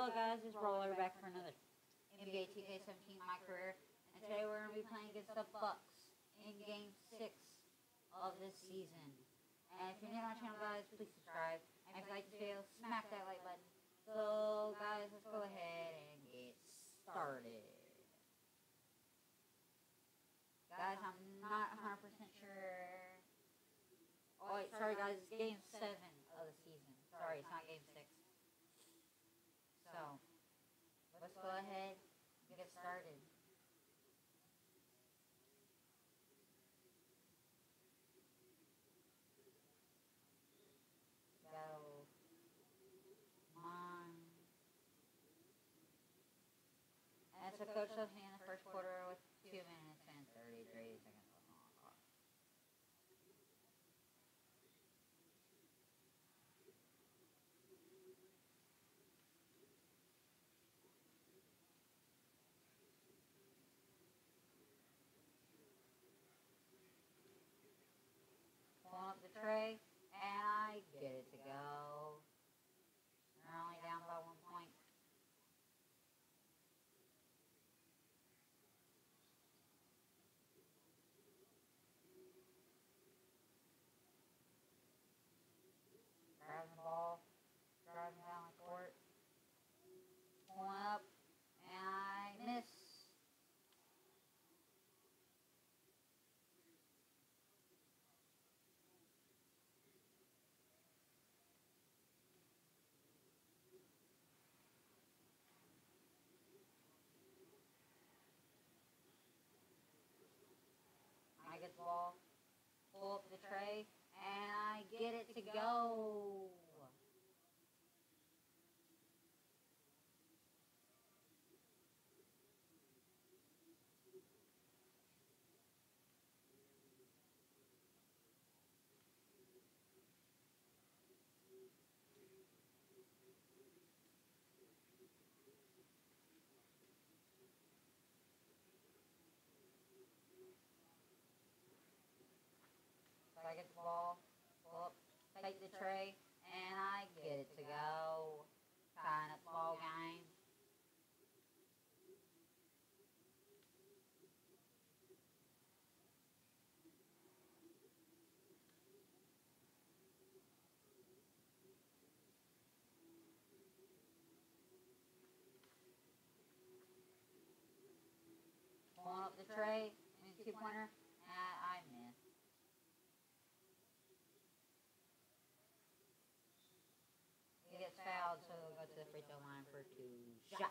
Hello guys, it's Roller back for another NBA 2K17 My Career, and today we're going to be playing against the Bucks in Game 6 of this season. And if you're new to my channel guys, please subscribe, and if you like this video, smack that like button. So guys, let's go ahead and get started. Guys, I'm not 100% sure. Oh wait, sorry guys, it's Game 7 of the season. Sorry, it's not Game 6. So, let's go ahead and get started. Go. Come on. And so coach left me in the first quarter with 2 minutes and 33 seconds left on the clock. Pulling up the tray, and I get it to go. They're only down by 1 point. Grabbing the ball, driving down the court, pulling up, and I miss. I get the ball, pull up the tray, and I get it to go. So I get the ball, pull up, take the tray, and I get it to go. Tying up the ball game. Pulling up the tray, and 2-pointer, and I miss. He gets fouled, so he'll go to the free throw line for 2 shots.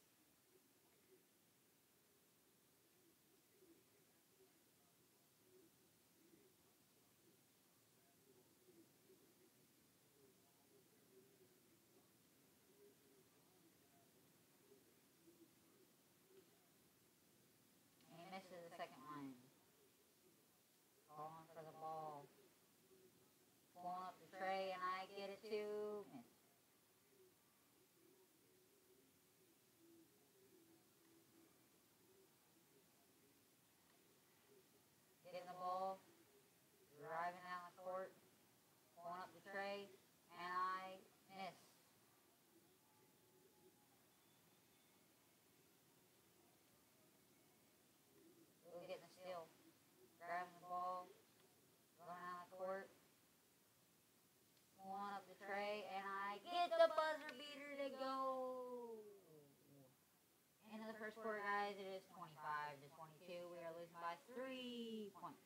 And he misses the second one. Calling for the ball. Pulling up the tray, and I get it to miss. Getting the ball, driving down the court, pulling up the tray, and I miss. We'll get the steal. Grabbing the ball, going down the court, pulling up the tray, and I get the buzzer beater to go. End of the first quarter, guys. It is 25 to 22. We are losing by 3 points.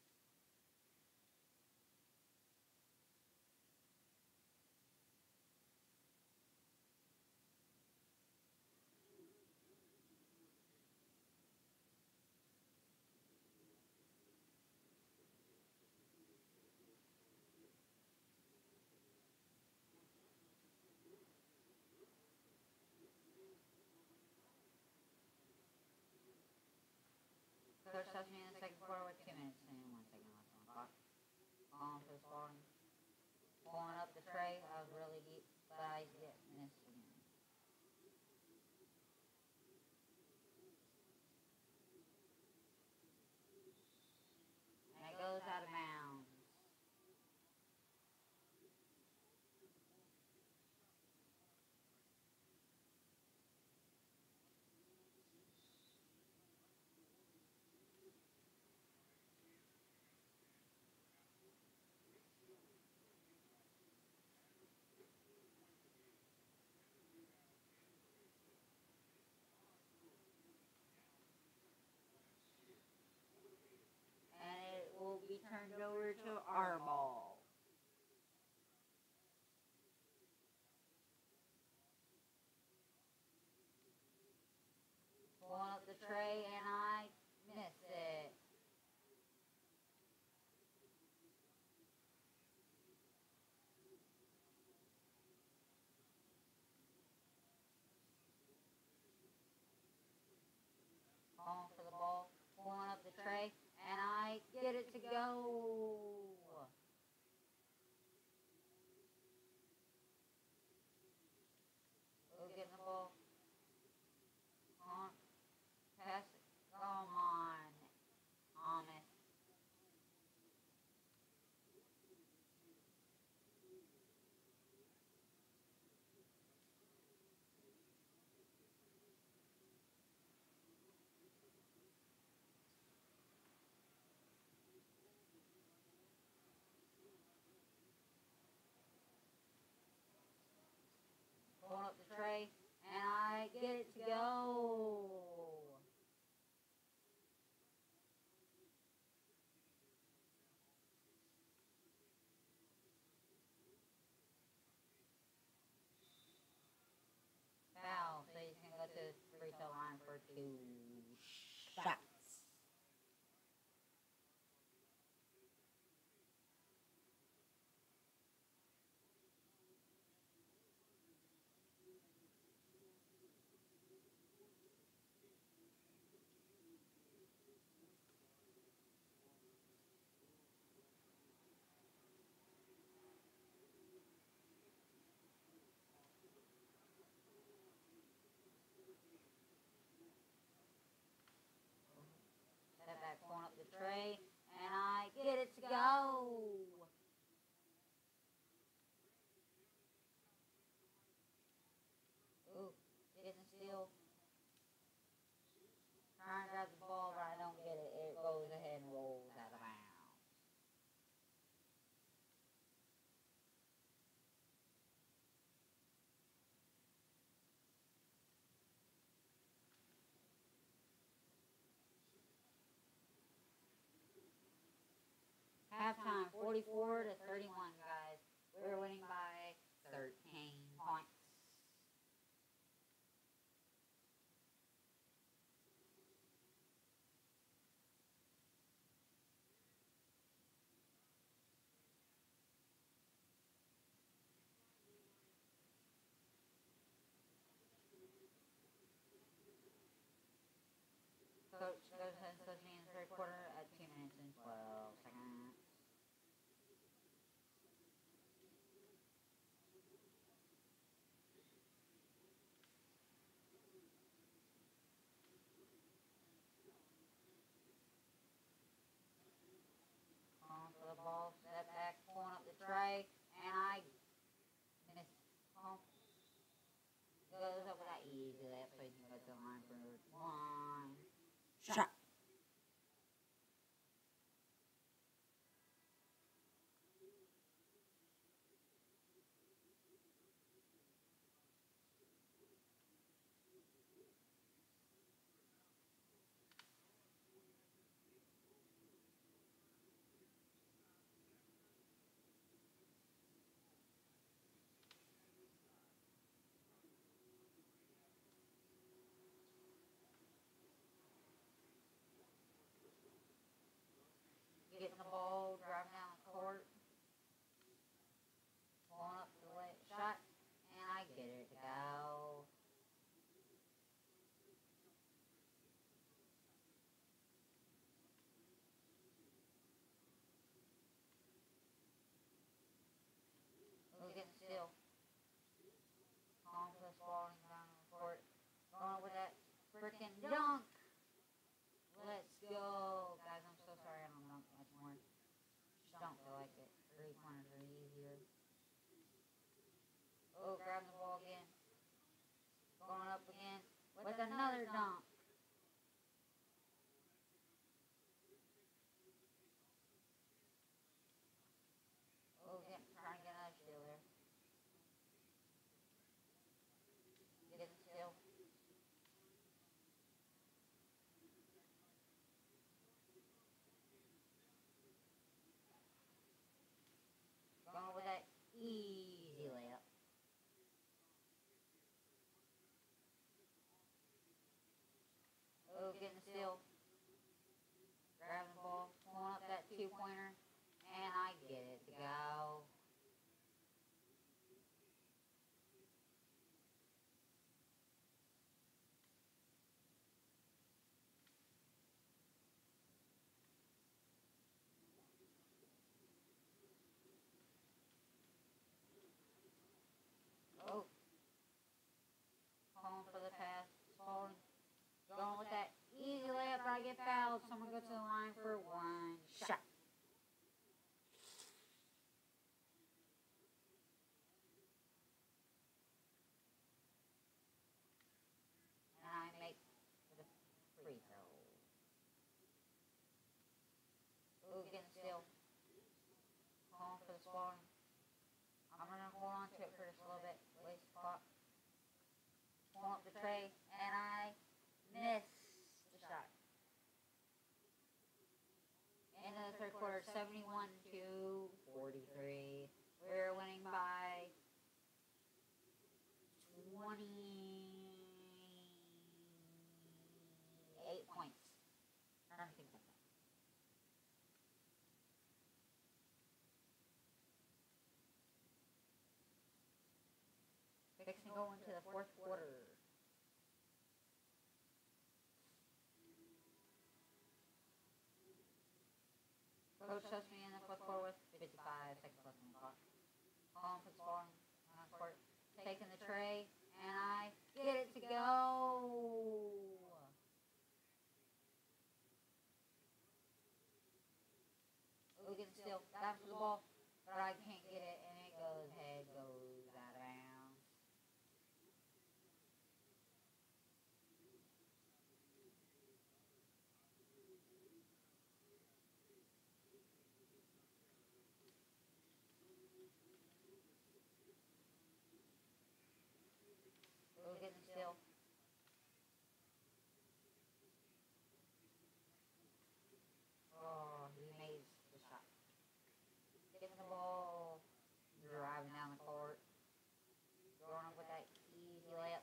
Coach touched me in the second quarter with 2 minutes and 1 second left on the clock. Calling for the spawning. Pulling up the tray. I was really deep, but I missed again. And it goes out of bounds. tray and I miss it. Calling for the ball, pulling up the tray, and I get it to go. We'll get the ball. On, pass it. Come on, Thomas. Pulling up the tray, and I get it to go. Foul, so he's going to go to the free throw line for 2 shots. Step back, pulling up the tray, and I get it to go. Ooh, getting a steal. Trying to grab the ball, but I don't get it. It goes ahead and rolls out of bounds. Halftime, 44 to 31, guys. We're winning by 13 points. Coach goes ahead and subs me in the third quarter at 2 minutes and 12 seconds. Calling for the ball, step back, pulling up the tray, and I miss. Goes over that easy lap, so you can go to the line for 1 shot. Getting the ball, driving down the court, pulling up the late shot, and I get it to go. We're getting still. Calling for the Spalding down the court, going with that freaking dunk. Let's go. Guys, I'm so sorry I don't dunk much more. Just don't feel like it. 3-pointers are easier. Oh, grab the ball again. Going up again with another dunk. Oh, trying to get another steal there. Getting steal. Going with that easy layup. 2-pointer, and I get it to go. Oh, calling for the pass, falling, going with that easy layup, but I get fouled. Someone go to the line for one shot. And I make the free throw. Ooh, getting still. Calling for the scoring. I'm going to hold on to it for just a little bit. Waste the clock. Pull up the tray, and I miss the shot. End of the third quarter, 71-43. We're winning by 28 points. I don't think like that. Fixing to go into the fourth quarter. Coach shuts me in the fourth quarter with 55 seconds left on the clock. Calling for the scoring on the court. Taking the tray, and I get it to go. Ooh, getting still. Dives for the ball, but I can't get it, and it goes head, goes out of bounds. Ooh, getting still. Oh, he made the shot. Getting the ball, driving down the court, going up with that easy layup.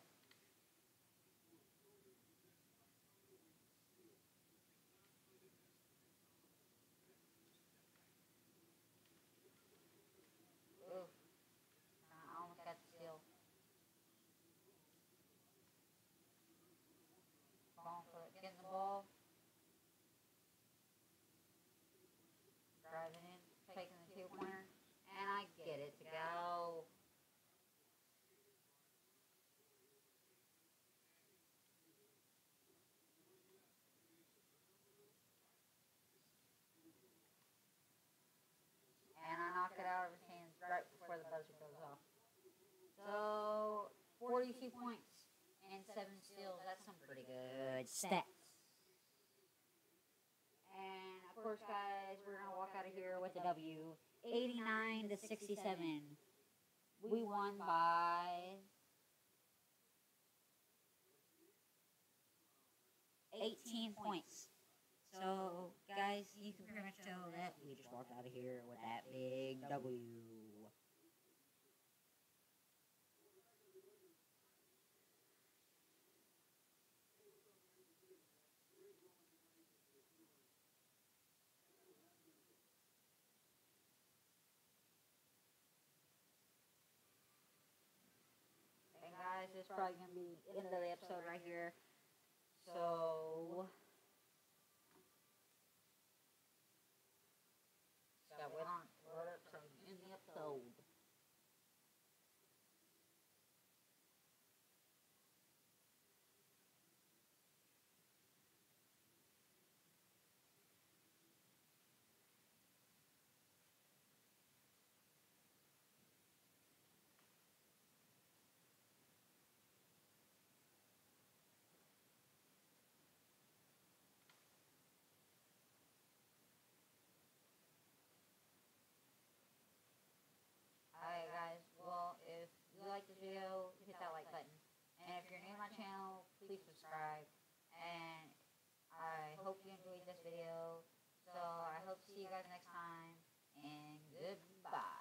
Ooh, I almost got the steal. Going for it, getting the ball, driving in, taking the 2-pointer, and I get it to go. And I knock it out of his hands right before the buzzer goes off. So, 42 points and 7 steals. That's some pretty good stats. And of course, guys, we're gonna walk out of here with a W, 89-67. We won by 18 points. So, guys, you can pretty much tell that we just walked out of here with that big W. And guys, this is probably gonna be the end of the episode right here. So, yeah, we're on in the episode. Alright guys, well, if you like this video, hit that like button. And if you're new to my channel, please subscribe. And I hope you enjoyed this video. So I hope to see you guys next time. And goodbye.